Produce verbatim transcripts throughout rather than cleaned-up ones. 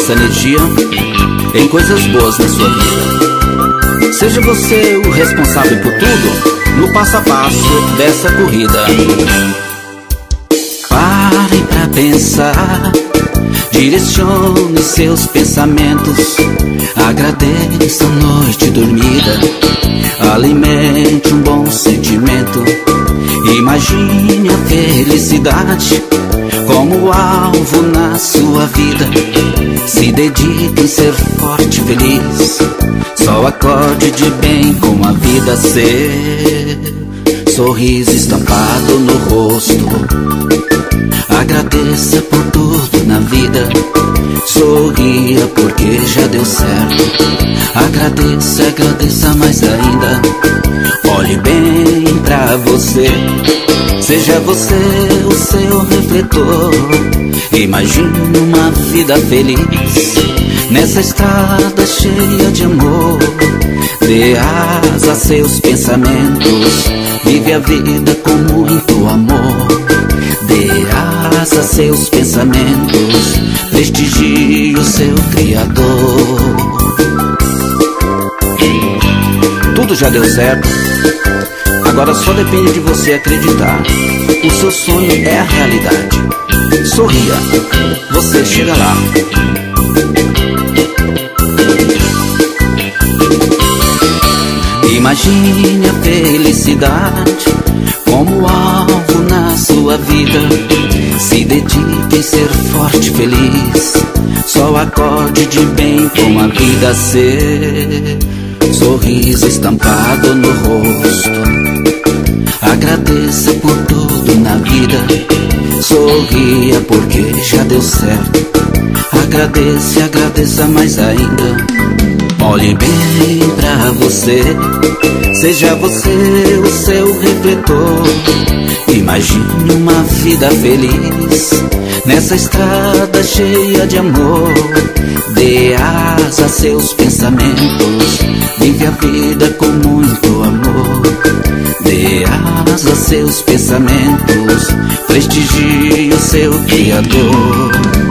essa energia em coisas boas na sua vida. Seja você o responsável por tudo no passo a passo dessa corrida. Pare pra pensar, direcione seus pensamentos, agradeça a noite dormida, alimente um bom sentimento, imagine a felicidade como alvo na sua vida. Se dedique em ser forte e feliz, só acorde de bem com a vida ser. Sorriso estampado no rosto, agradeça por tudo na vida. Sorria porque já deu certo, agradeça, agradeça mais ainda. Olhe bem pra você, seja você o seu refletor. Imagine uma vida feliz nessa estrada cheia de amor. Dê asa a seus pensamentos, vive a vida com muito amor. Dê asa a seus pensamentos, prestigie o seu Criador. Tudo já deu certo, agora só depende de você acreditar. O seu sonho é a realidade. Sorria, você chega lá. Imagine a felicidade como alvo na sua vida. Se dedique em ser forte e feliz, só acorde de bem com a vida ser. Sorriso estampado no rosto, agradeça por tudo na vida. Sorria porque já deu certo, agradeça, agradeça mais ainda. Olhe bem pra você, seja você o seu refletor. Imagine uma vida feliz nessa estrada cheia de amor. Dê asa a seus pensamentos, vive a vida com muito amor. Dê asa a seus pensamentos, prestigie o seu Criador.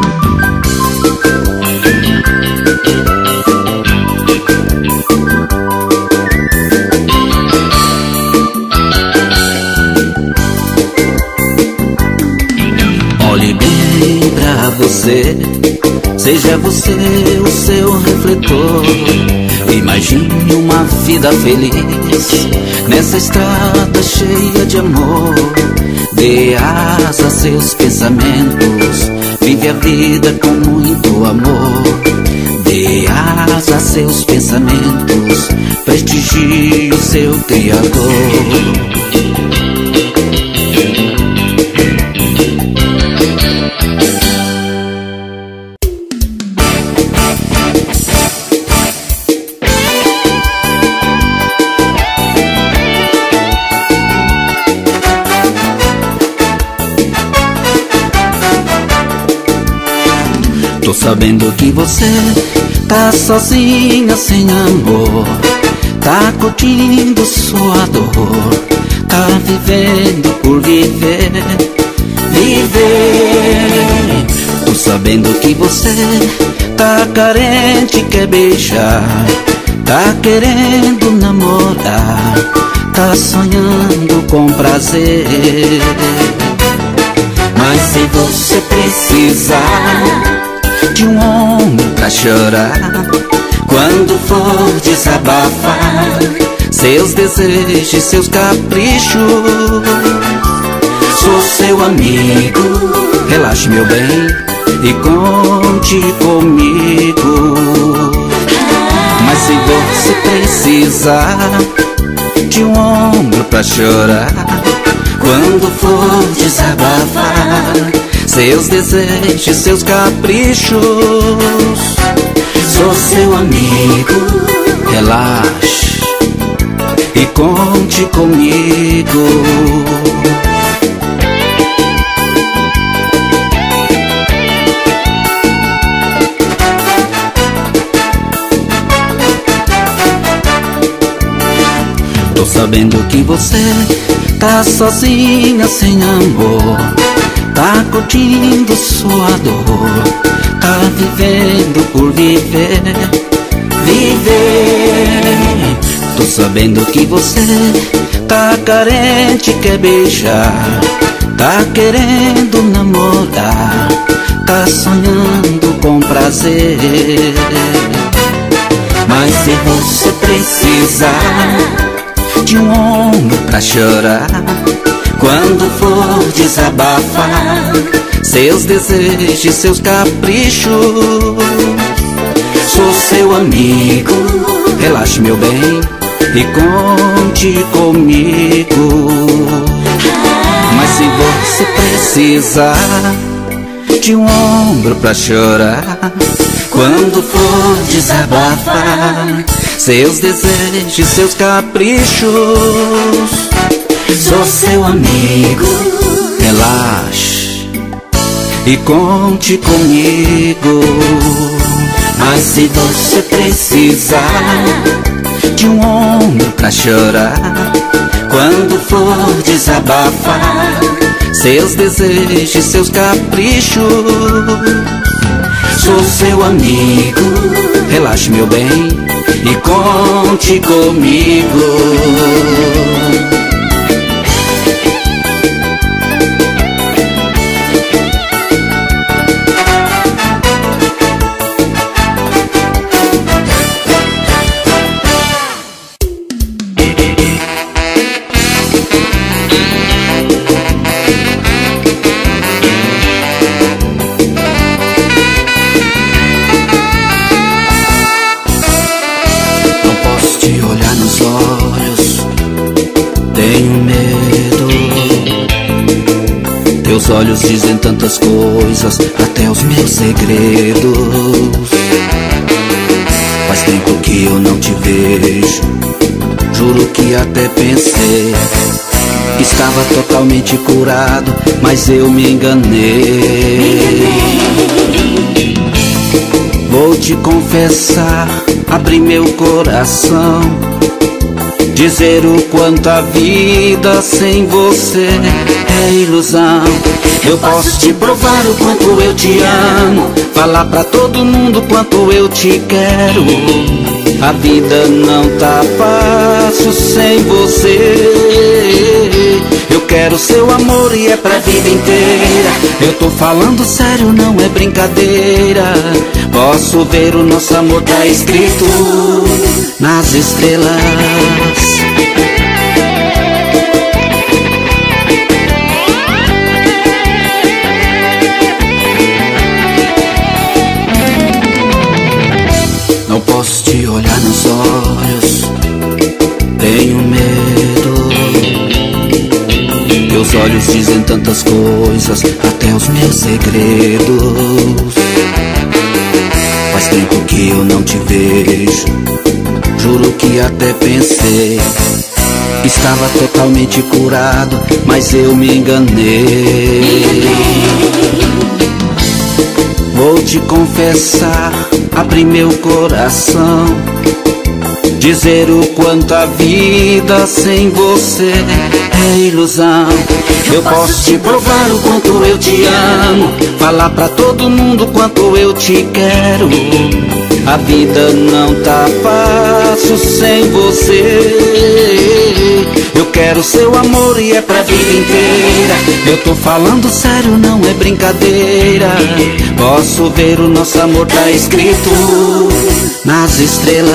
Olhe bem pra você, seja você o seu refletor. Imagine uma vida feliz nessa estrada cheia de amor. Dê asa a seus pensamentos, vive a vida com muito amor. Dê asa a seus pensamentos, prestigie o seu Criador. Tô sabendo que você tá sozinha, sem amor, tá curtindo sua dor, tá vivendo por viver, viver. Tô sabendo que você tá carente, quer beijar, tá querendo namorar, tá sonhando com prazer. Mas se você precisar de um homem pra chorar, quando for desabafar seus desejos, seus caprichos, sou seu amigo, relaxe meu bem e conte comigo. Mas se você precisar de um ombro pra chorar, quando for desabafar seus desejos, seus caprichos, sou seu amigo, relaxe e conte comigo. Tô sabendo que você tá sozinha, sem amor, tá curtindo sua dor, tá vivendo por viver, viver. Tô sabendo que você tá carente, quer beijar, tá querendo namorar, tá sonhando com prazer. Mas se você precisar de um ombro pra chorar, quando for desabafar seus desejos, seus caprichos, sou seu amigo, relaxe meu bem e conte comigo. Mas se você precisar de um ombro pra chorar, quando for desabafar seus desejos, seus caprichos, sou seu amigo, relaxe e conte comigo. Mas se você precisar de um ombro pra chorar, quando for desabafar seus desejos, seus caprichos, sou seu amigo, relaxe meu bem e conte comigo. Teus olhos dizem tantas coisas, até os meus segredos. Faz tempo que eu não te vejo, juro que até pensei que estava totalmente curado, mas eu me enganei. Vou te confessar, abrir meu coração, dizer o quanto a vida sem você é ilusão. Eu posso te provar o quanto eu te amo, falar pra todo mundo quanto eu te quero. A vida não tá fácil sem você. Eu quero seu amor e é pra vida inteira. Eu tô falando sério, não é brincadeira. Posso ver o nosso amor tá escrito nas estrelas. Não posso te olhar nos olhos, tenho medo. Teus olhos dizem tantas coisas, até os meus segredos. Faz tempo que eu não te vejo, juro que até pensei que estava totalmente curado, mas eu me enganei. Vou te confessar, abrir meu coração, dizer o quanto a vida sem você é ilusão. Eu posso te provar o quanto eu te amo, falar pra todo mundo quanto eu te quero. A vida não tá fácil sem você. Eu quero seu amor e é pra vida inteira. Eu tô falando sério, não é brincadeira. Posso ver o nosso amor tá escrito nas estrelas.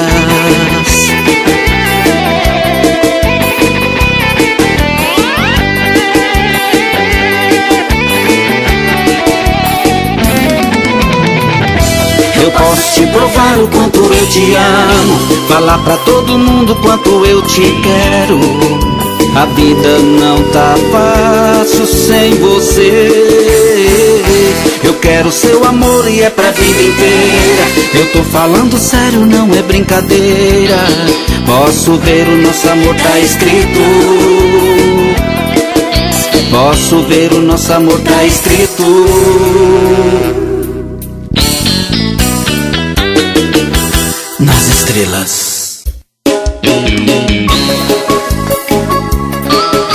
Eu posso te provar o quanto eu te amo, falar pra todo mundo quanto eu te quero. A vida não tá fácil sem você. Eu quero seu amor e é pra vida inteira. Eu tô falando sério, não é brincadeira. Posso ver o nosso amor tá escrito. Posso ver o nosso amor tá escrito nas estrelas.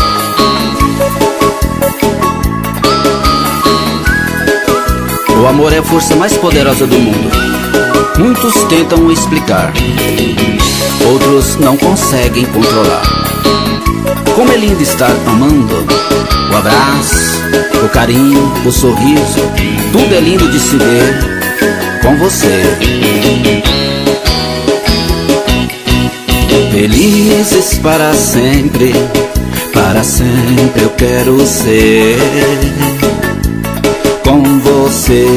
O amor é a força mais poderosa do mundo. Muitos tentam explicar, outros não conseguem controlar. Como é lindo estar amando. O abraço, o carinho, o sorriso, tudo é lindo de se ver com você. Felizes para sempre, para sempre eu quero ser com você,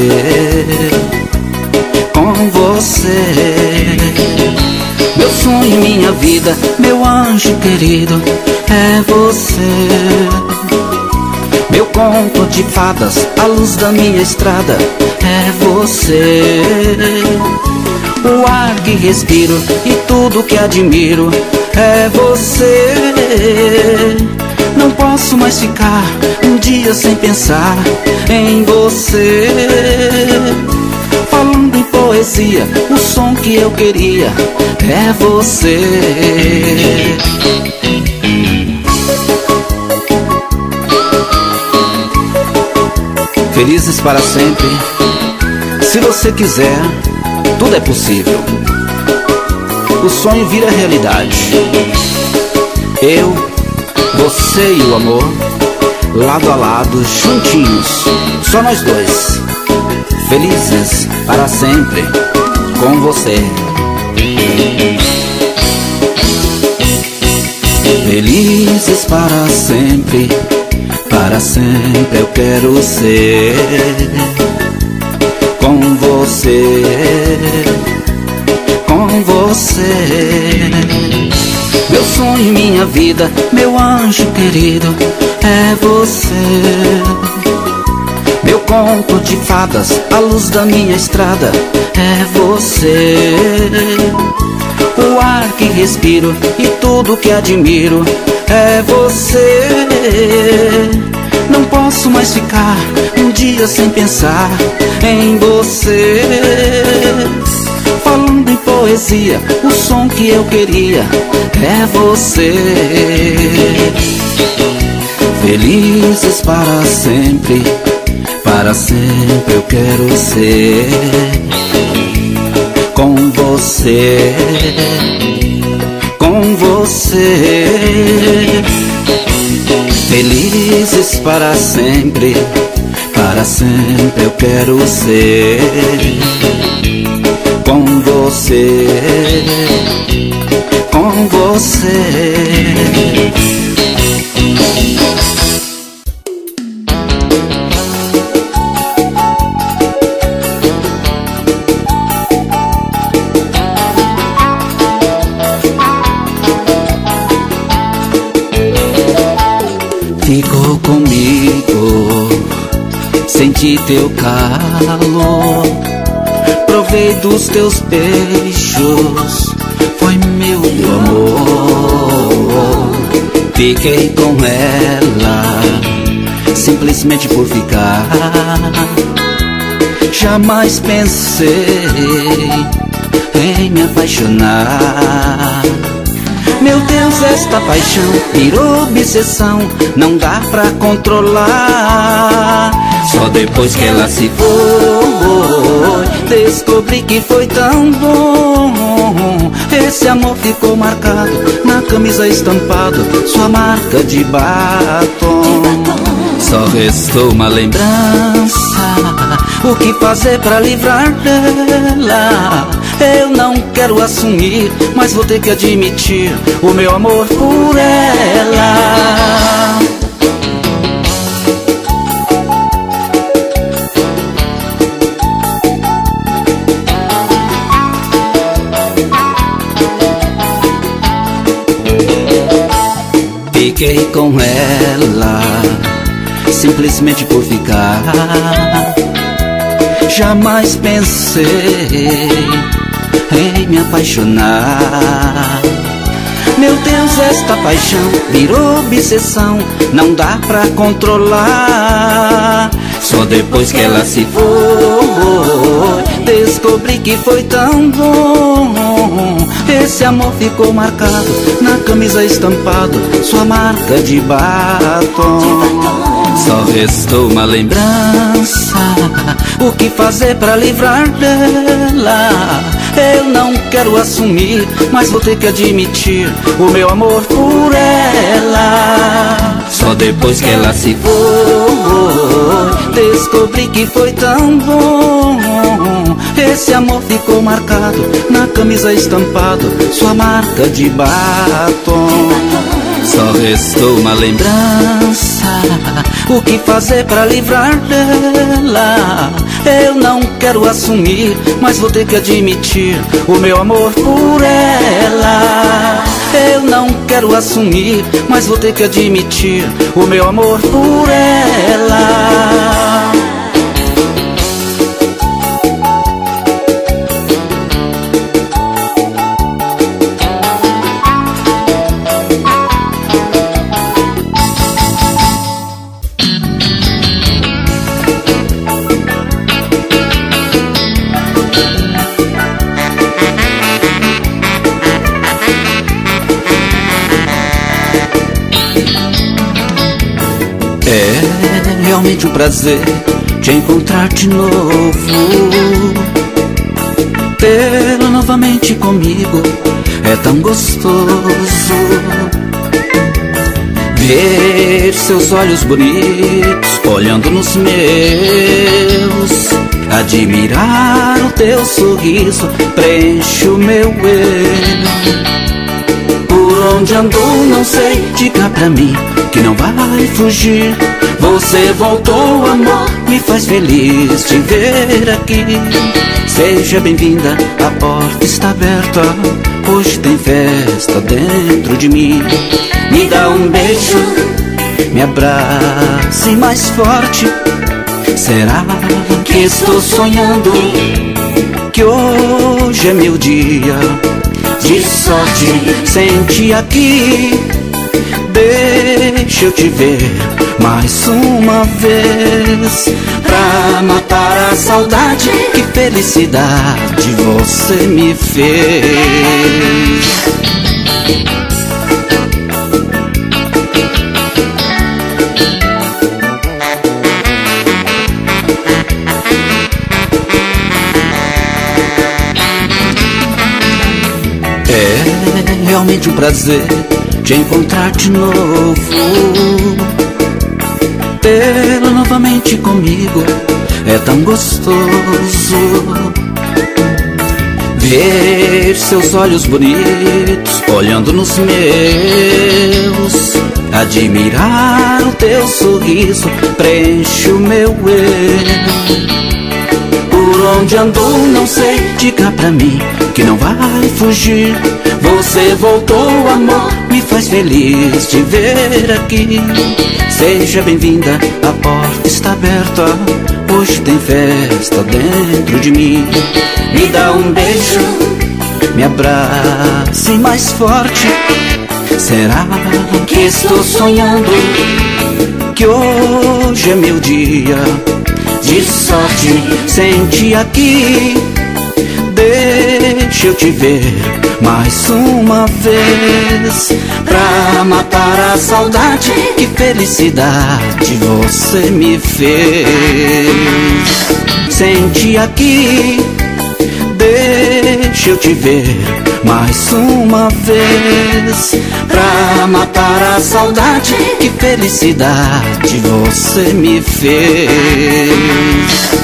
com você. Meu sonho, minha vida, meu anjo querido, é você. Meu conto de fadas, a luz da minha estrada, é você. O ar que respiro e tudo que admiro, é você. Não posso mais ficar um dia sem pensar em você. Falando em poesia, o som que eu queria, é você. Felizes para sempre. Se você quiser, tudo é possível. O sonho vira realidade. Eu, você e o amor, lado a lado, juntinhos, só nós dois. Felizes para sempre com você. Felizes para sempre, para sempre eu quero ser com você, com você. Meu sonho, minha vida, meu anjo querido, é você. Meu conto de fadas, a luz da minha estrada, é você. O ar que respiro e tudo que admiro, é você. Não posso mais ficar um dia sem pensar em você. Falando em poesia, o som que eu queria, é você. Felizes para sempre, para sempre eu quero ser com você, com você. Felizes para sempre, para sempre eu quero ser com você, com você. Ficou comigo, senti teu calor, provei dos teus beijos, foi meu amor. Fiquei com ela, simplesmente por ficar. Jamais pensei em me apaixonar. Meu Deus, esta paixão virou obsessão, não dá pra controlar. Só depois que ela se foi, descobri que foi tão bom. Esse amor ficou marcado, na camisa estampado, sua marca de batom. Só restou uma lembrança, o que fazer pra livrar dela? Eu não quero assumir, mas vou ter que admitir o meu amor por ela. Fiquei com ela, simplesmente por ficar. Jamais pensei em me apaixonar. Meu Deus, esta paixão virou obsessão, não dá pra controlar. Só depois que ela se foi, descobri que foi tão bom. Esse amor ficou marcado, na camisa estampado, sua marca de batom. Só restou uma lembrança. O que fazer pra livrar dela? Eu não quero assumir, mas vou ter que admitir o meu amor por ela. Só depois que ela se foi, descobri que foi tão bom. Esse amor ficou marcado, na camisa estampado, sua marca de batom. Só restou uma lembrança. O que fazer pra livrar dela? Eu não quero assumir, mas vou ter que admitir o meu amor por ela. Eu não quero assumir, mas vou ter que admitir o meu amor por ela. É realmente um prazer te encontrar de novo, tê-lo novamente comigo é tão gostoso. Ver seus olhos bonitos olhando nos meus, admirar o teu sorriso preenche o meu eu. Por onde andou não sei, diga pra mim que não vai fugir. Você voltou, amor, me faz feliz te ver aqui. Seja bem-vinda, a porta está aberta, hoje tem festa dentro de mim. Me dá um beijo, me abrace mais forte. Será que estou sonhando que hoje é meu dia de sorte? Sente aqui, deixa eu te ver mais uma vez, pra matar a saudade. Que felicidade você me fez. É realmente um prazer te encontrar de novo, tê-lo novamente comigo é tão gostoso. Ver seus olhos bonitos olhando nos meus, admirar o teu sorriso preenche o meu eu. Por onde andou não sei, diga pra mim que não vai fugir. Você voltou, amor, me faz feliz te ver aqui. Seja bem-vinda, a porta está aberta, hoje tem festa dentro de mim. Me dá um beijo, me abrace mais forte. Será que estou sonhando que hoje é meu dia de sorte? Sente aqui, deixa eu te ver mais uma vez, pra matar a saudade. Que felicidade você me fez. Sente aqui, deixa eu te ver mais uma vez, pra matar a saudade. Que felicidade você me fez.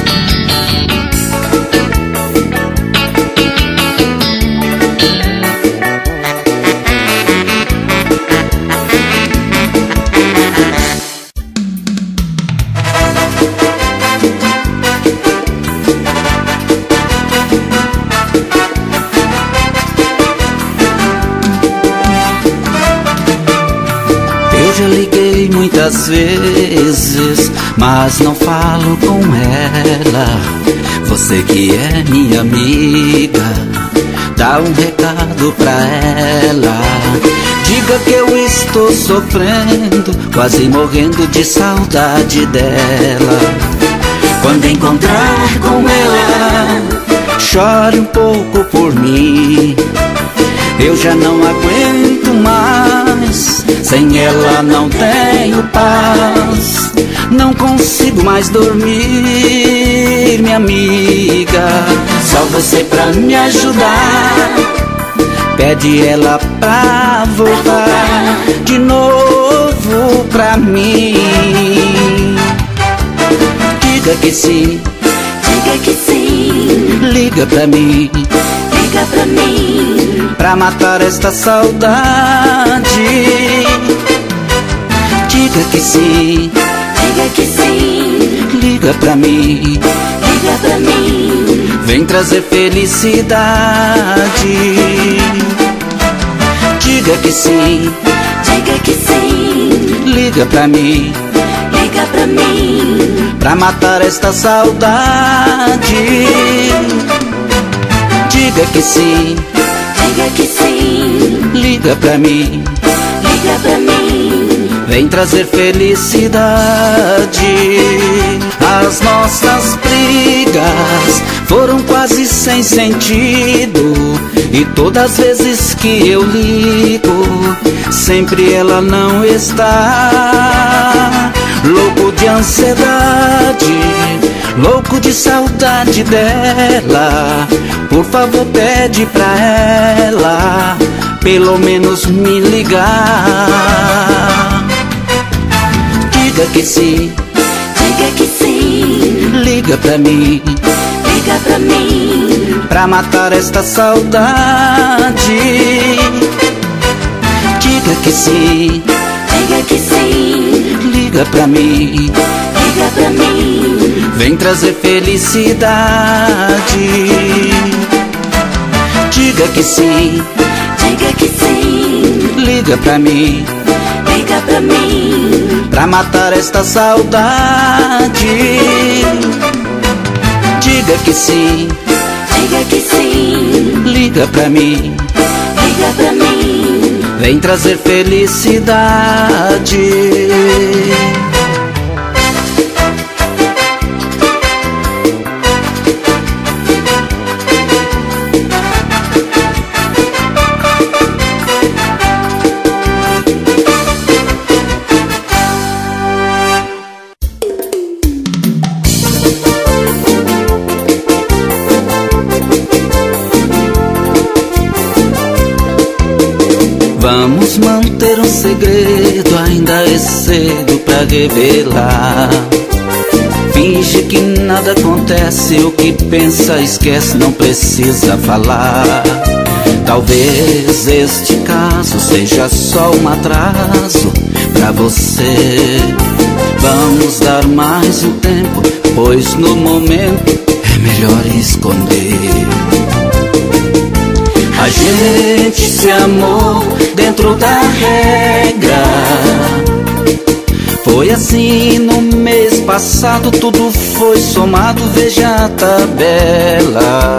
Já liguei muitas vezes, mas não falo com ela. Você que é minha amiga, dá um recado pra ela. Diga que eu estou sofrendo, quase morrendo de saudade dela. Quando encontrar com ela, chore um pouco por mim. Eu já não aguento mais mais, sem ela não tenho paz. Não consigo mais dormir, minha amiga, só você pra me ajudar. Pede ela pra voltar de novo pra mim. Diga que sim, diga que sim. Liga pra mim, liga pra mim, pra matar esta saudade. Diga que sim, diga que sim. Liga pra mim, liga pra mim, vem trazer felicidade. Diga que sim, diga que sim. Liga pra mim, liga pra mim, pra matar esta saudade. Diga que sim, diga que sim. Liga pra mim, liga pra mim, vem trazer felicidade. As nossas brigas foram quase sem sentido, e todas as vezes que eu ligo, sempre ela não está. Louco de ansiedade, louco de saudade dela. Por favor, pede pra ela pelo menos me ligar. Diga que sim, diga que sim. Liga pra mim, liga pra mim, pra matar esta saudade. Diga que sim, diga que sim. Liga pra mim, liga pra mim, vem trazer felicidade. Diga que sim, diga que sim. Liga pra mim, liga pra mim, pra matar esta saudade. Diga que sim, diga que sim. Liga pra mim, liga pra mim, vem trazer felicidade. Vamos manter um segredo, ainda é cedo pra revelar. Finge que nada acontece, o que pensa esquece, não precisa falar. Talvez este caso seja só um atraso pra você. Vamos dar mais um tempo, pois no momento é melhor esconder. A gente se amou dentro da regra. Foi assim no mês passado, tudo foi somado, veja a tabela.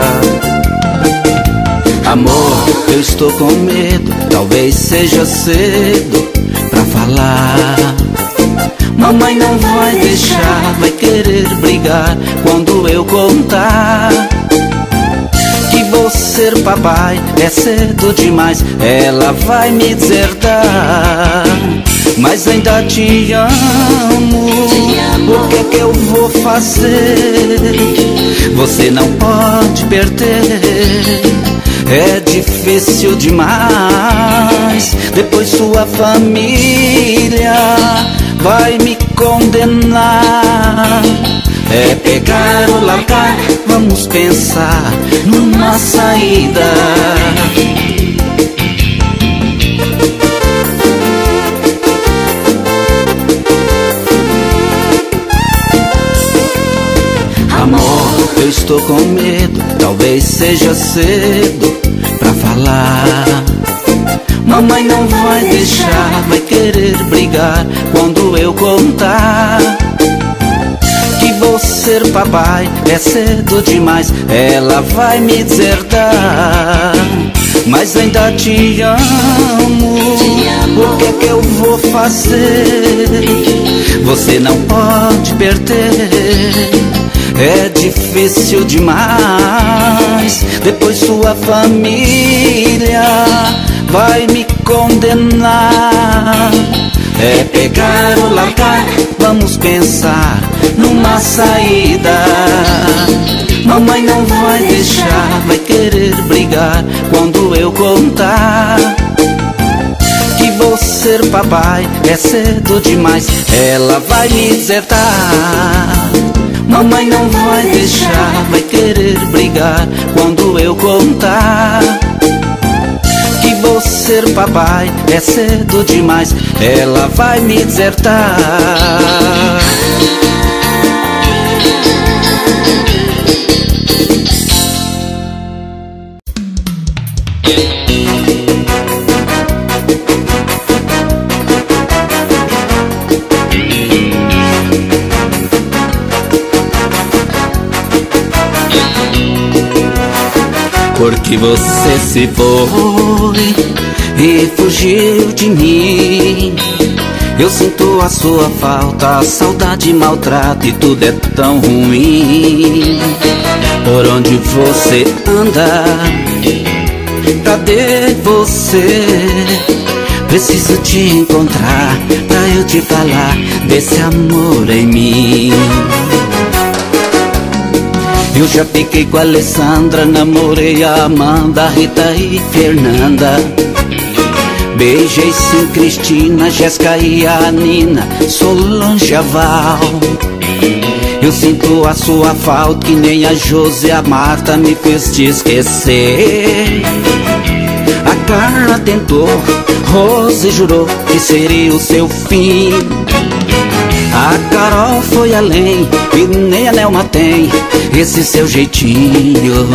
Amor, eu estou com medo, talvez seja cedo pra falar. Mamãe não vai deixar, vai querer brigar quando eu contar que vou ser papai, é cedo demais, ela vai me deserdar. Mas ainda te amo, o que é que eu vou fazer? Você não pode perder, é difícil demais. Depois sua família vai me condenar. É pegar ou largar, vamos pensar numa saída. Amor, eu estou com medo, talvez seja cedo pra falar. Mamãe não vai deixar, vai querer brigar quando eu contar que vou ser papai, é cedo demais, ela vai me deserdar. Mas ainda te amo, o que é que eu vou fazer? Você não pode perder, é difícil demais. Depois sua família vai me condenar. É pegar ou largar, vamos pensar numa saída. Mamãe não vai deixar, vai querer brigar quando eu contar que vou ser papai é cedo demais. Ela vai me desertar. Mamãe não vai deixar, vai querer brigar quando eu contar que vou ser papai é cedo demais. Ela vai me desertar. Porque você se foi e fugiu de mim. Eu sinto a sua falta, a saudade, maltrato e tudo é tão ruim. Por onde você anda? Cadê você? Preciso te encontrar pra eu te falar desse amor em mim. Eu já fiquei com a Alessandra, namorei a Amanda, Rita e Fernanda. Beijei sim Cristina, Jéssica e a Nina, Solange, a Val. Eu sinto a sua falta que nem a Josi, a Marta me fez te esquecer. A Carla tentou, Rose jurou que seria o seu fim. A Carol foi além e nem a Nelma tem esse seu jeitinho.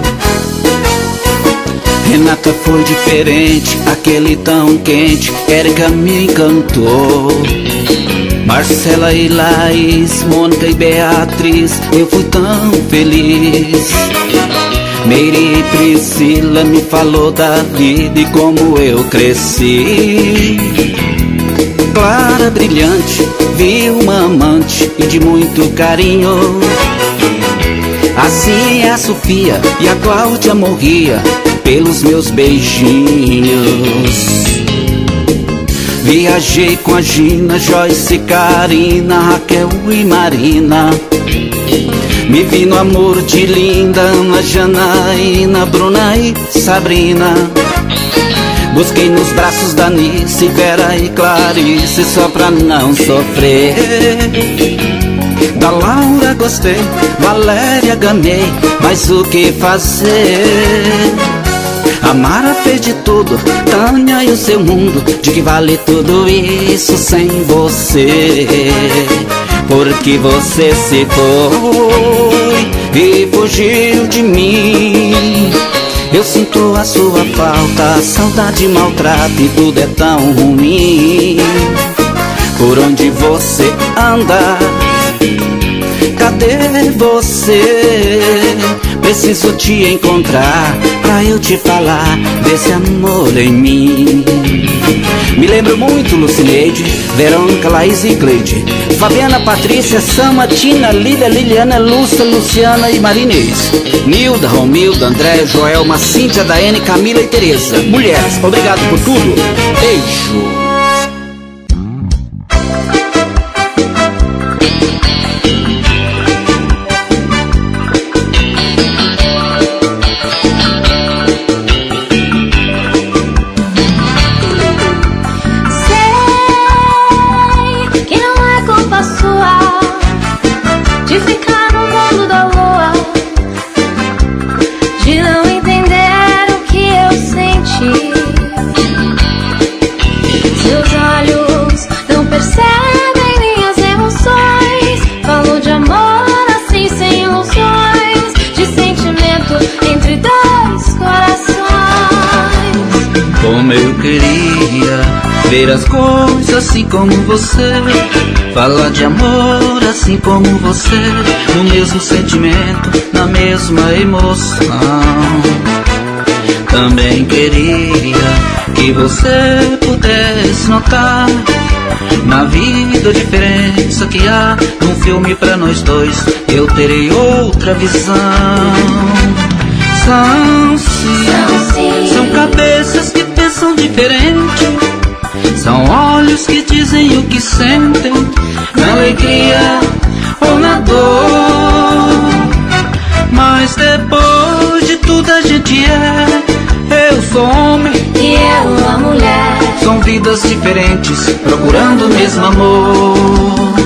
Renata foi diferente, aquele tão quente, Érica me encantou. Marcela e Laís, Mônica e Beatriz, eu fui tão feliz. Meire e Priscila me falou da vida e como eu cresci. Clara brilhante, vi uma amante e de muito carinho. Assim é a Sofia e a Cláudia morria pelos meus beijinhos. Viajei com a Gina, Joyce, Karina, Raquel e Marina. Me vi no amor de Linda, Ana, Janaína, Bruna e Sabrina. Busquei nos braços da Nice, Vera e Clarice só pra não sofrer. Da Laura gostei, Valéria ganhei, mas o que fazer? A Mara fez de tudo, Tânia e o seu mundo, de que vale tudo isso sem você? Porque você se foi e fugiu de mim. Eu sinto a sua falta, saudade, maltrato e tudo é tão ruim. Por onde você anda? Cadê você? Preciso te encontrar pra eu te falar desse amor em mim. Me lembro muito Lucineide, Verônica, Laís e Cleide, Fabiana, Patrícia, Sama, Tina, Lília, Liliana, Lúcia, Luciana e Marinês, Nilda, Romilda, André, Joelma, Cíntia, Daene, Camila e Tereza. Mulheres, obrigado por tudo. Beijo. Como eu queria ver as coisas assim como você, falar de amor assim como você, no mesmo sentimento, na mesma emoção. Também queria que você pudesse notar na vida a diferença que há num filme pra nós dois. Eu terei outra visão. São sim, são cabeças que pensam pensam diferente. São olhos que dizem o que sentem, na alegria ou na dor. Mas depois de tudo a gente é, eu sou homem e eu a mulher. São vidas diferentes, procurando o mesmo amor.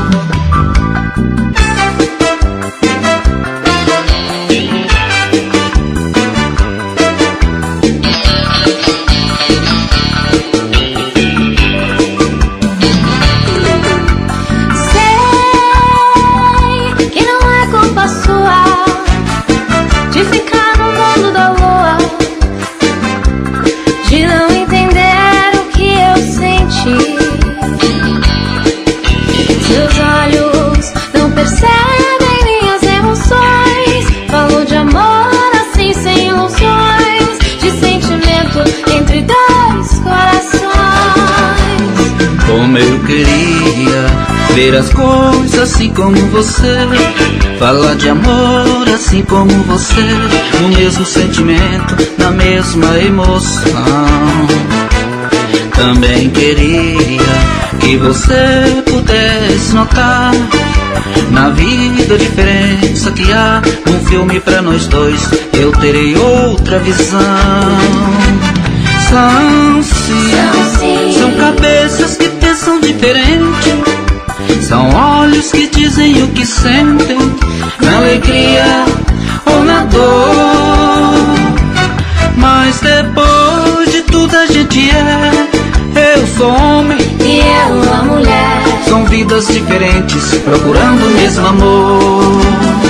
Como eu queria ver as coisas assim como você, falar de amor assim como você, no mesmo sentimento, na mesma emoção. Também queria que você pudesse notar na vida a diferença que há num filme pra nós dois. Eu terei outra visão. São sim, São, sim. São cabeças que pensam diferente. São olhos que dizem o que sentem, na alegria ou na dor. Mas depois de tudo a gente é, eu sou homem e eu a mulher. São vidas diferentes, procurando o mesmo amor.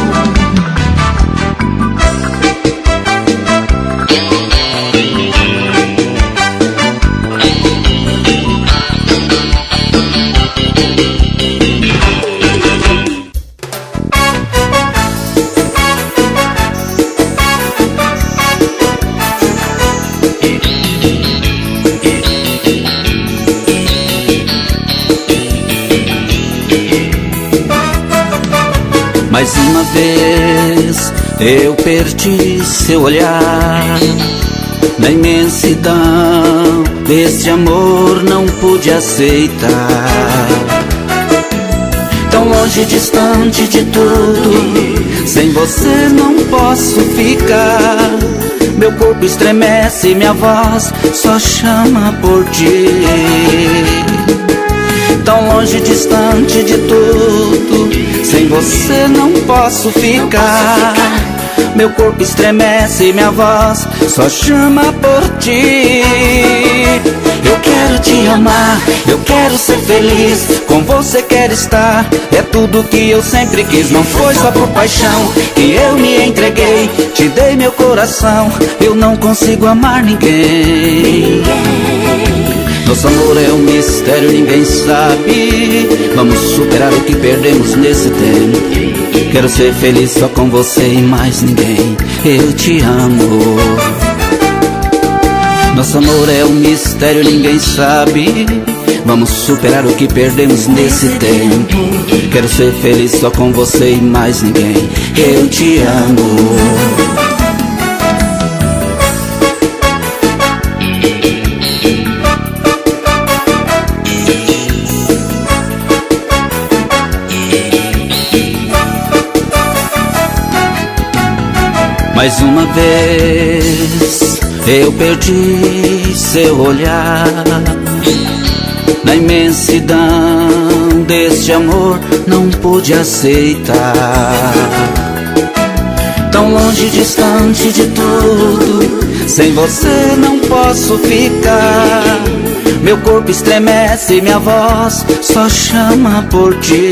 Mais uma vez eu perdi seu olhar. Na imensidão desse amor não pude aceitar. Tão longe, distante de tudo, sem você não posso ficar. Meu corpo estremece, minha voz só chama por ti. Tão longe, distante de tudo, sem você não posso ficar. Meu corpo estremece, minha voz só chama por ti. Eu quero te amar, eu quero ser feliz, com você quero estar. É tudo que eu sempre quis, não foi só por paixão que eu me entreguei. Te dei meu coração, eu não consigo amar ninguém. Nosso amor é um mistério, ninguém sabe. Vamos superar o que perdemos nesse tempo. Quero ser feliz só com você e mais ninguém. Eu te amo. Nosso amor é um mistério, ninguém sabe. Vamos superar o que perdemos nesse tempo. Quero ser feliz só com você e mais ninguém. Eu te amo. Mais uma vez eu perdi seu olhar. Na imensidão deste amor não pude aceitar. Tão longe, distante de tudo, sem você não posso ficar. Meu corpo estremece, minha voz só chama por ti.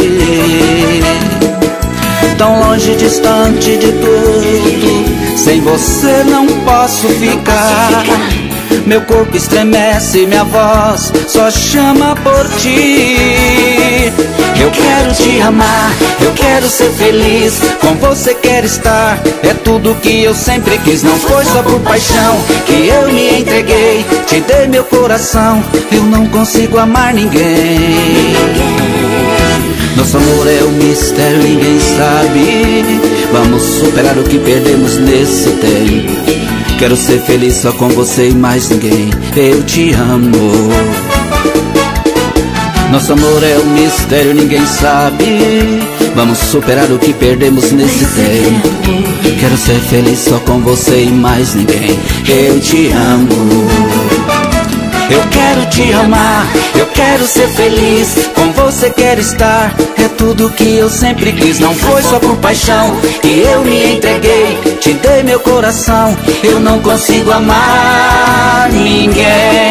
Tão longe, distante de tudo, sem você não posso ficar. Meu corpo estremece, minha voz só chama por ti. Eu quero te amar, eu quero ser feliz, com você quero estar. É tudo que eu sempre quis, não foi só por paixão que eu me entreguei. Te dei meu coração, eu não consigo amar ninguém. Nosso Nosso amor é um mistério, ninguém sabe. Vamos superar o que perdemos nesse tempo. Quero ser feliz só com você e mais ninguém. Eu te amo. Nosso amor é um mistério, ninguém sabe. Vamos superar o que perdemos nesse tempo. Quero ser feliz só com você e mais ninguém. Eu te amo. Eu quero te amar, eu quero ser feliz. Com você quero estar, é tudo que eu sempre quis. Não foi só por paixão que eu me entreguei. Te dei meu coração, eu não consigo amar ninguém.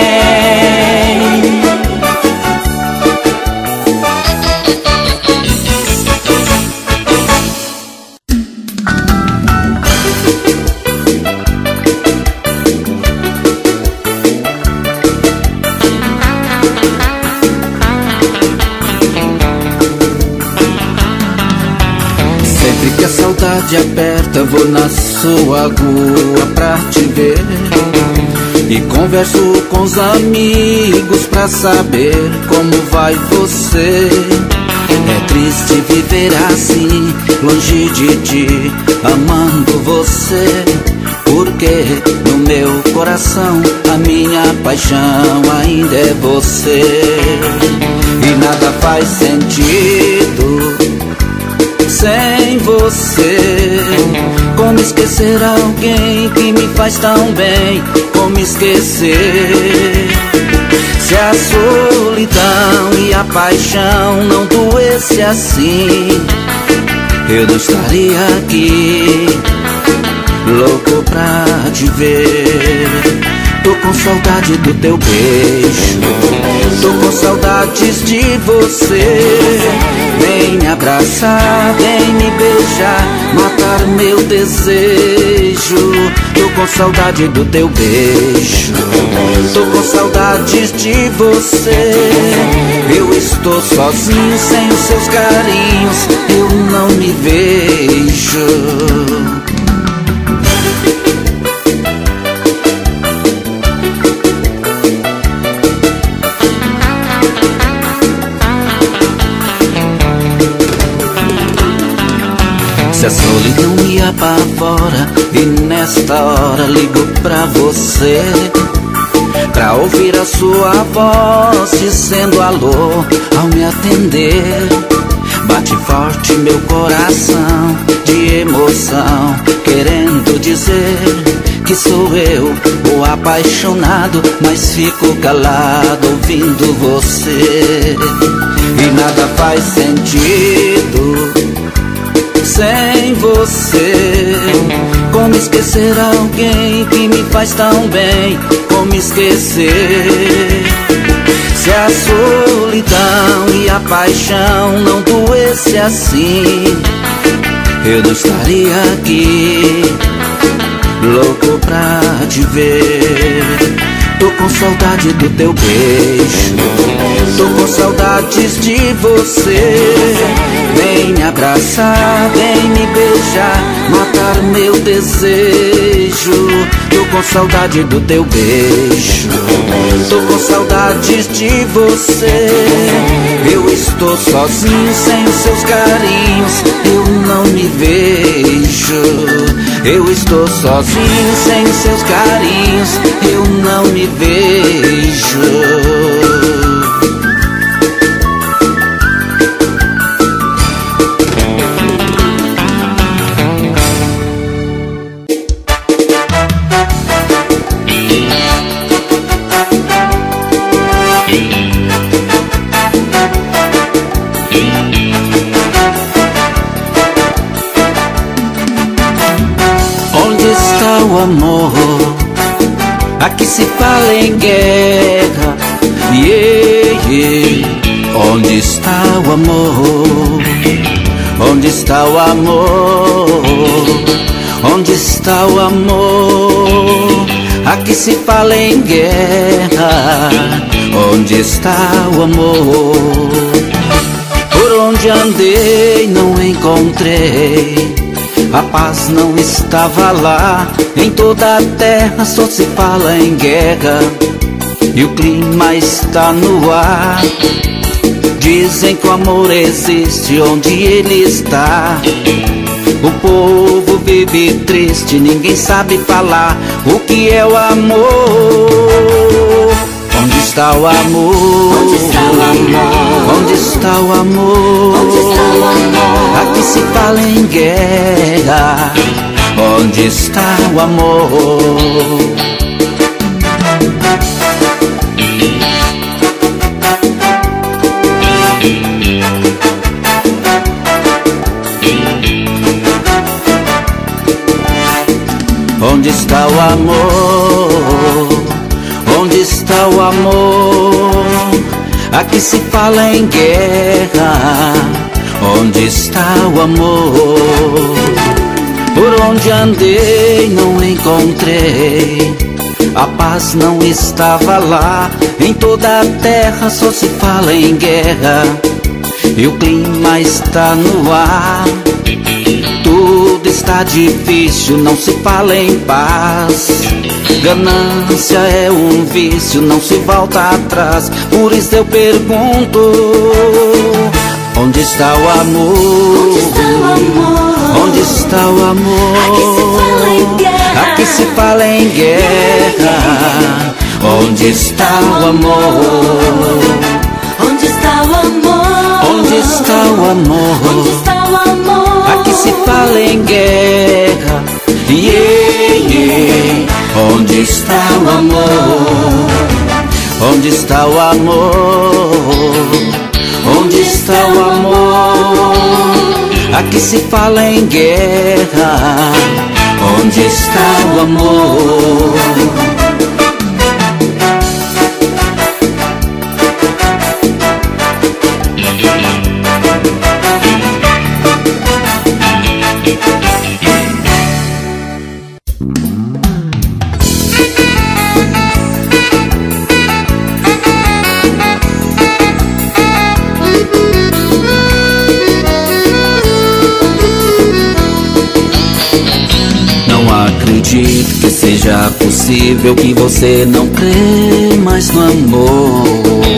Que a saudade aperta, vou na sua rua pra te ver. E converso com os amigos pra saber como vai você. É triste viver assim, longe de ti, amando você. Porque no meu coração a minha paixão ainda é você. E nada faz sentido sem você. Como esquecer alguém que me faz tão bem? Como esquecer? Se a solidão e a paixão não doesse assim, eu não estaria aqui, louco pra te ver. Tô com saudade do teu beijo, tô com saudades de você. Vem me abraçar, vem me beijar, matar meu desejo. Tô com saudade do teu beijo, tô com saudades de você. Eu estou sozinho sem os seus carinhos, eu não me vejo. Se a solidão me apavora e nesta hora ligo pra você, pra ouvir a sua voz dizendo alô ao me atender. Bate forte meu coração de emoção, querendo dizer que sou eu o apaixonado, mas fico calado ouvindo você. E nada faz sentido sem você. Como esquecer alguém que me faz tão bem? Como esquecer? Se a solidão e a paixão não doesse assim, eu não estaria aqui, louco pra te ver. Tô com saudade do teu beijo, tô com saudades de você. Vem me abraçar, vem me beijar, matar meu desejo. Tô com saudade do teu beijo, tô com saudades de você. Eu estou sozinho sem os seus carinhos, eu não me vejo. Eu estou sozinho sem os seus carinhos, eu não me vejo. Onde está o amor? Aqui se fala em guerra, yeah, yeah. Onde está o amor? Onde está o amor? Onde está o amor? Aqui se fala em guerra, onde está o amor? Por onde andei não encontrei, a paz não estava lá. Em toda a terra só se fala em guerra, e o clima está no ar. Dizem que o amor existe onde ele está. O povo vive triste, ninguém sabe falar o que é o amor. Onde está o amor? Onde está o amor? Onde está o amor? Onde está o amor? Aqui se fala em guerra. Onde está o amor? Onde está o amor? Onde está o amor? Aqui se fala em guerra. Onde está o amor? Por onde andei não encontrei. A paz não estava lá. Em toda a terra só se fala em guerra. E o clima está no ar. Tudo está difícil, não se fala em paz. Ganância é um vício, não se volta atrás. Por isso eu pergunto: onde está o amor? Onde está o amor? Onde está o amor? Aqui se fala em guerra. Aqui se fala em guerra. Onde está o amor? Onde está o amor? Onde está o amor? Onde está o amor? Aqui se fala em guerra. Yeah, yeah. Onde está o amor? Onde está o amor? Onde está o amor? Aqui se fala em guerra. Onde está o amor? Acredito que seja possível que você não crê mais no amor.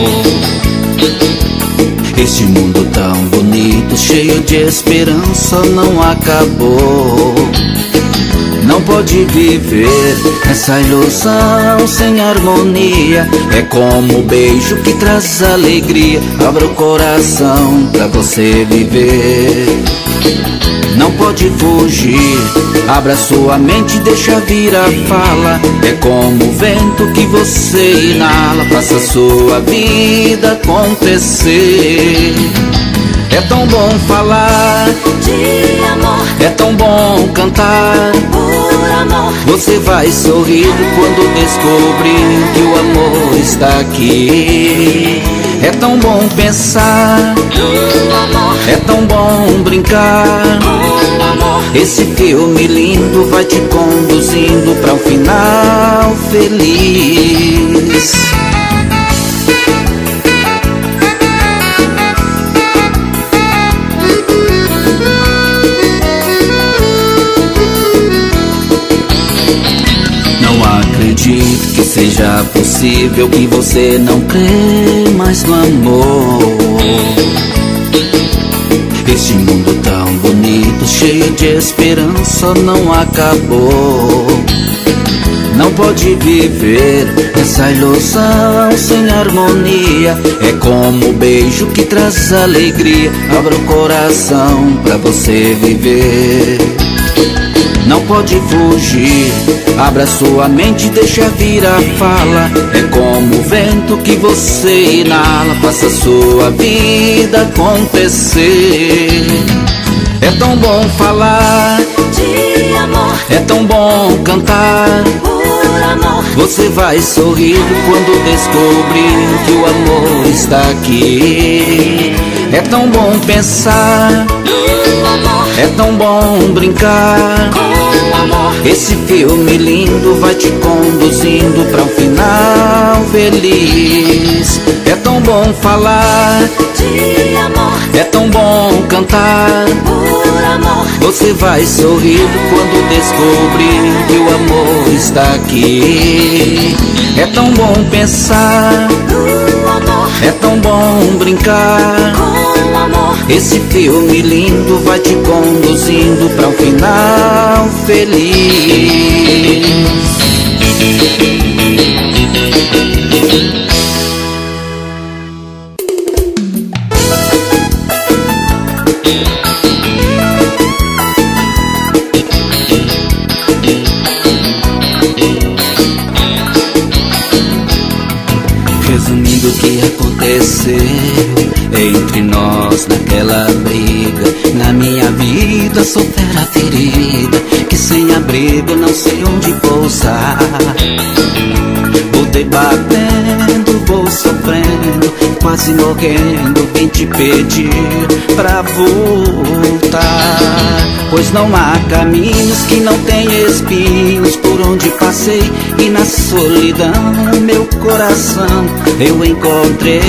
Este mundo tão bonito, cheio de esperança, não acabou. Não pode viver essa ilusão sem harmonia. É como um beijo que traz alegria. Abra o coração pra você viver. Não pode fugir, abra sua mente, deixa vir a fala. É como o vento que você inala, faça sua vida acontecer. É tão bom falar de amor, é tão bom cantar por amor. Você vai sorrir quando descobrir que o amor está aqui. É tão bom pensar Do amor, é tão bom brincar. com amor. Esse filme lindo vai te conduzindo para um final feliz. Não acredito que seja possível que você não crê mais no amor. Este mundo tão bonito, cheio de esperança, não acabou. Não pode viver essa ilusão sem harmonia. É como um beijo que traz alegria. Abra o coração pra você viver. Não pode fugir, abra sua mente, deixa vir a fala. É como o vento que você inala, faça sua vida acontecer. É tão bom falar De amor, é tão bom cantar. por amor. Você vai sorrir quando descobrir que o amor está aqui. É tão bom pensar, Do amor, é tão bom brincar. com amor. Esse filme lindo vai te conduzindo para um final feliz. É tão bom falar, De amor, é tão bom cantar. por amor. Você vai sorrir quando descobrir que o amor está aqui. É tão bom pensar no amor, é tão bom brincar com o amor. Esse filme lindo vai te conduzindo pra um final feliz. Resumindo o que aconteceu entre nós naquela briga, na minha vida sou terra ferida, que sem abrigo não sei onde pousar. Vou debatendo, vou sofrendo, quase morrendo, vim te pedir pra voltar. Pois não há caminhos que não tenham espinhos por onde passei, e na solidão meu coração eu encontrei.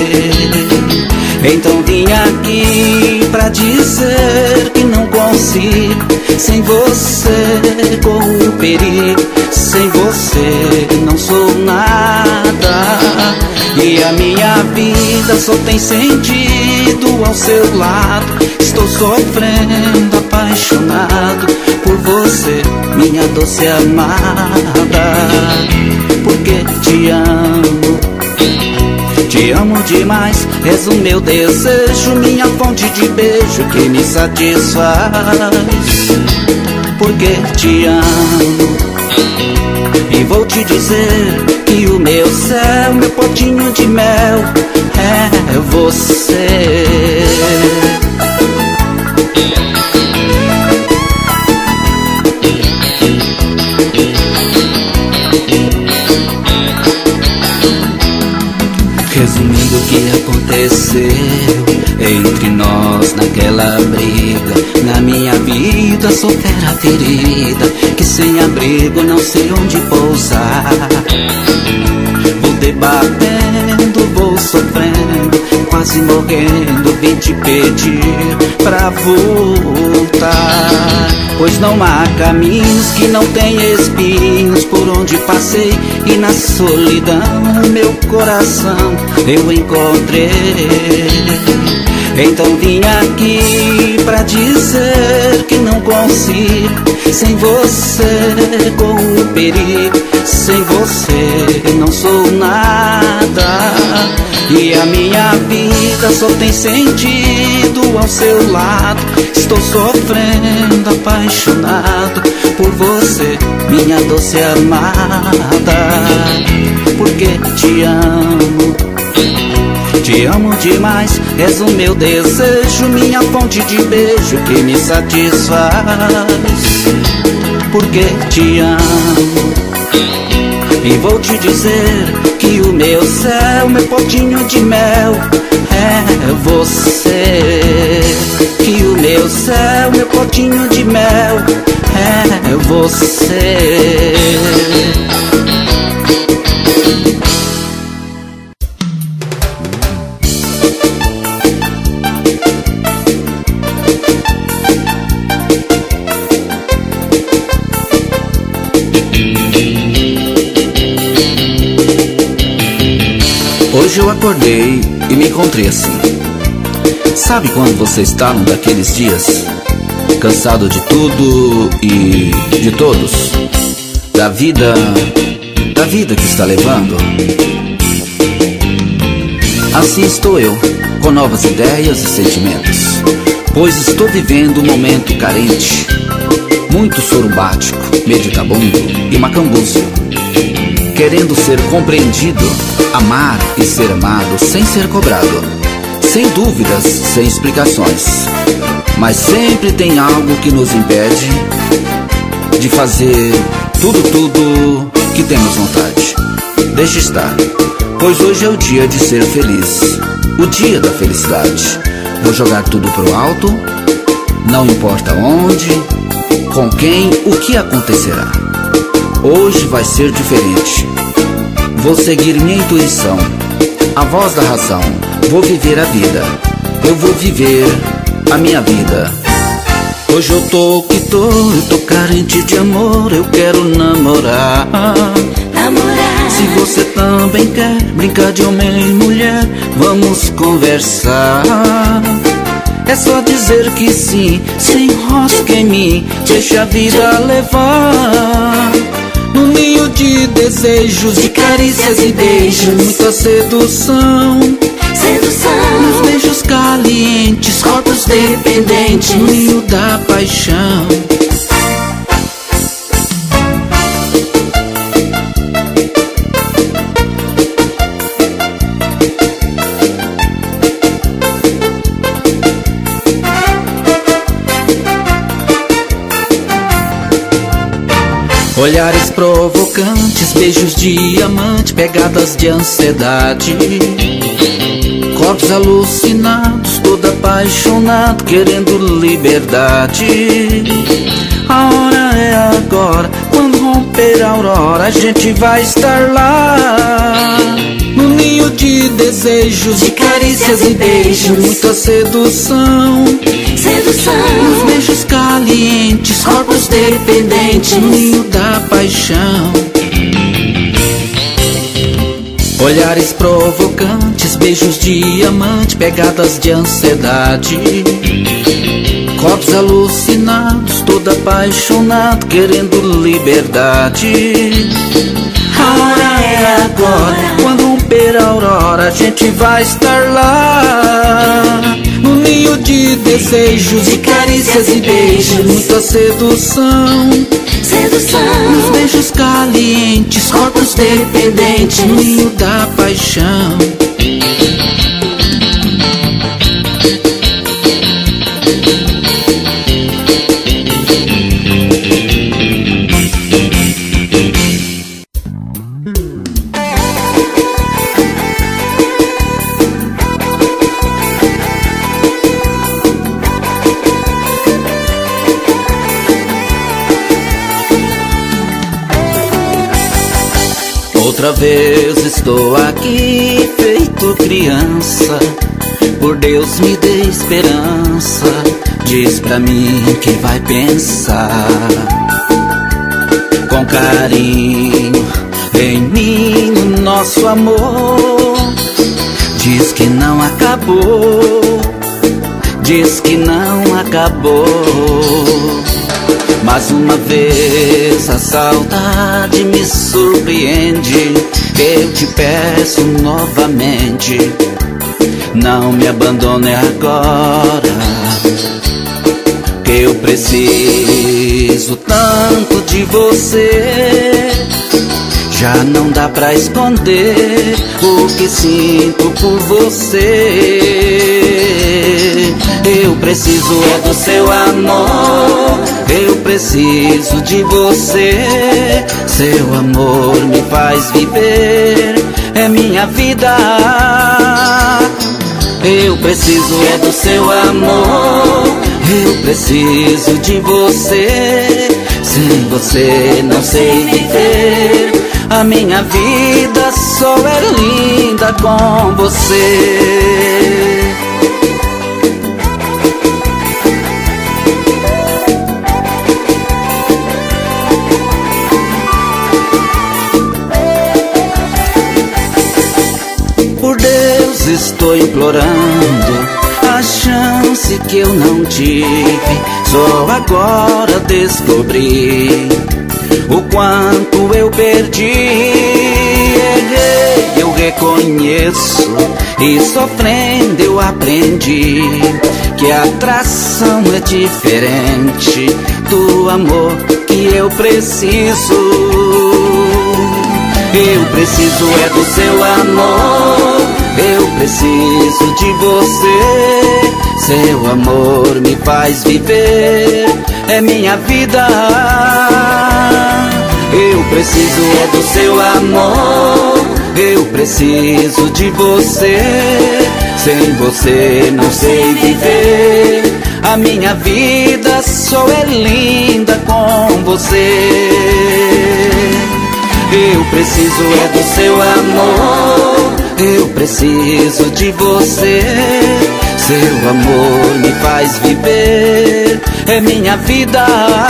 Então vim aqui pra dizer que não consigo sem você, corro o perigo, sem você não sou nada. E a minha vida só tem sentido ao seu lado. Estou sofrendo, apaixonado por você, minha doce amada. Porque te amo, te amo demais. És o meu desejo, minha fonte de beijo que me satisfaz. Porque te amo, e vou te dizer que o meu céu, meu potinho de mel é você. Resumindo o que aconteceu entre nós naquela briga, na minha vida sou terra ferida, que sem abrigo não sei onde pousar. Vou debatendo, vou sofrendo, quase morrendo, vim te pedir pra voltar. Pois não há caminhos que não tenham espinhos por onde passei, e na solidão meu coração eu encontrei. Então vim aqui pra dizer que não consigo sem você, corro o perigo, sem você não sou nada. E a minha vida só tem sentido ao seu lado. Estou sofrendo, apaixonado por você, minha doce amada. Porque te amo, te amo demais. És o meu desejo, minha fonte de beijo que me satisfaz. Porque te amo, e vou te dizer que o meu céu, meu potinho de mel é você. Que o meu céu, meu potinho de mel é você. Hoje eu acordei e me encontrei assim. Sabe quando você está num daqueles dias, cansado de tudo e de todos, da vida, da vida que está levando? Assim estou eu, com novas ideias e sentimentos, pois estou vivendo um momento carente, muito sorumbático, meditabundo e macambúzio, querendo ser compreendido, amar e ser amado sem ser cobrado, sem dúvidas, sem explicações. Mas sempre tem algo que nos impede de fazer tudo, tudo que temos vontade. Deixa estar, pois hoje é o dia de ser feliz, o dia da felicidade. Vou jogar tudo pro alto, não importa onde, com quem, o que acontecerá. Hoje vai ser diferente. Vou seguir minha intuição, a voz da razão. Vou viver a vida, eu vou viver a minha vida. Hoje eu tô que tô, eu tô carente de amor, eu quero namorar. Namorar. Se você também quer brincar de homem e mulher, vamos conversar. É só dizer que sim, se enrosca em mim, deixa a vida levar. No ninho de desejos, de carícias e beijos, muita sedução. Sedução. Nos beijos calientes, corpos dependentes, no ninho da paixão. Olhares provocantes, beijos de amante, pegadas de ansiedade. Corpos alucinados, todo apaixonado, querendo liberdade. A hora é agora, quando romper a aurora, a gente vai estar lá. No ninho de desejos, de carícias e beijos, muita sedução. Sedução. Nos beijos calientes, corpos dependentes, no ninho da paixão. Olhares provocantes, beijos de amante, pegadas de ansiedade. Corpos alucinados, todo apaixonado, querendo liberdade. A hora é agora, quando romper a aurora, a gente vai estar lá. No ninho de desejos, de carícias e beijos, muita sedução. Sedução. Nos beijos calientes, corpos dependentes, no ninho da paixão. Outra vez estou aqui, feito criança. Por Deus me dê esperança, diz pra mim que vai pensar com carinho em mim, no nosso amor. Diz que não acabou, diz que não acabou. Mais uma vez a saudade me surpreende. Eu te peço novamente, não me abandone agora, que eu preciso tanto de você. Já não dá pra esconder o que sinto por você. Eu preciso é do seu amor, eu preciso de você. Seu amor me faz viver, é minha vida. Eu preciso é do seu amor, eu preciso de você. Sem você não sei viver, a minha vida só é linda com você. Por Deus estou implorando a chance que eu não tive. Só agora descobri o quanto eu perdi. Errei, eu reconheço, e sofrendo eu aprendi que a atração é diferente do amor que eu preciso. Eu preciso é do seu amor, eu preciso de você. Seu amor me faz viver, é minha vida. Eu preciso é do seu amor, eu preciso de você. Sem você não sei viver, a minha vida só é linda com você. Eu preciso é do seu amor, eu preciso de você. Seu amor me faz viver, é minha vida.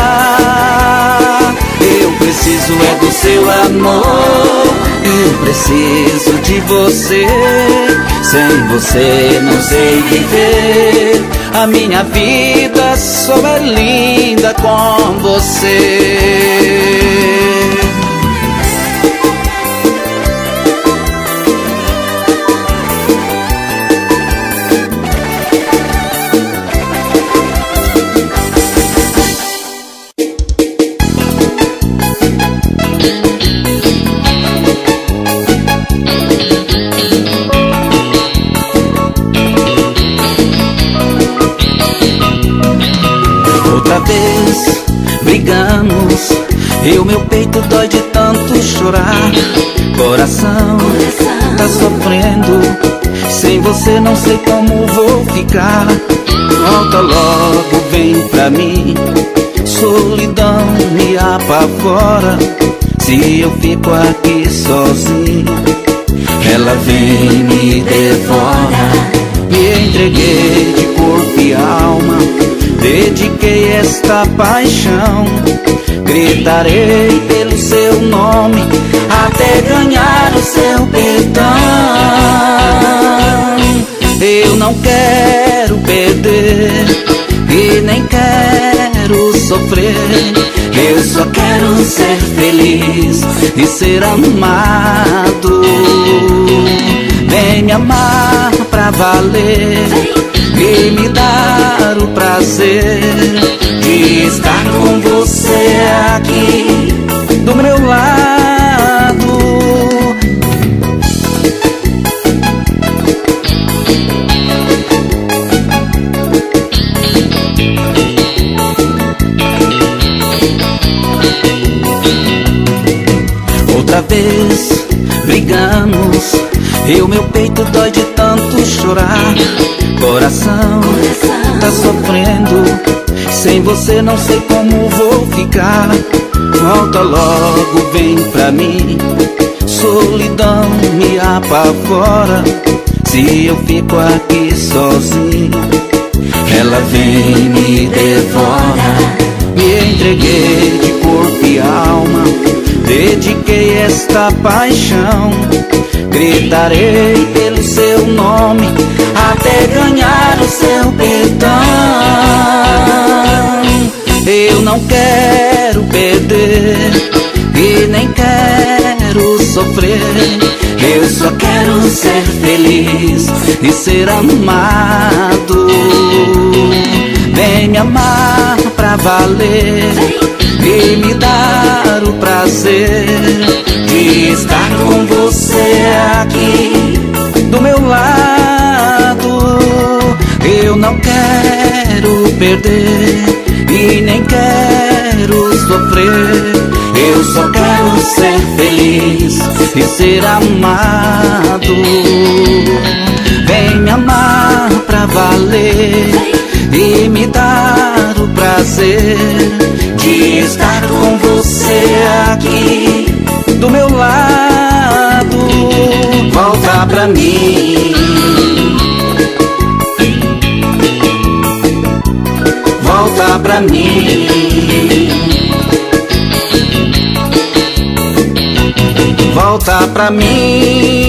Eu preciso é do seu amor, eu preciso de você. Sem você não sei viver, a minha vida só é linda com você. Outra vez brigamos e o meu peito dói de tanto chorar. Coração, Coração tá sofrendo, sem você não sei como vou ficar. Volta logo, vem pra mim, solidão me apavora. Se eu fico aqui sozinho, ela vem me devora. Me entreguei de corpo e alma, dediquei esta paixão. Gritarei pelo seu nome até ganhar o seu perdão. Eu não quero perder e nem quero sofrer. Eu só quero ser feliz e ser amado. Vem me amar pra valer e me dar o prazer de estar com você aqui do meu lado. Outra vez brigamos e o meu peito dói de tanto chorar. Coração, Coração tá sofrendo, sem você não sei como vou ficar. Volta logo, vem pra mim, solidão me apavora. Se eu fico aqui sozinho, ela vem me devora. Me entreguei de corpo e alma, dediquei esta paixão. Gritarei pelo seu nome até ganhar o seu perdão. Eu não quero perder e nem quero sofrer. Eu só quero ser feliz e ser amado. Vem me amar pra valer e me dar o prazer de estar com você aqui do meu lado. Eu não quero perder e nem quero sofrer. Eu só quero ser feliz e ser amado. Vem me amar pra valer e me dar o prazer de estar com você aqui do meu lado. Volta pra mim, volta pra mim, volta pra mim.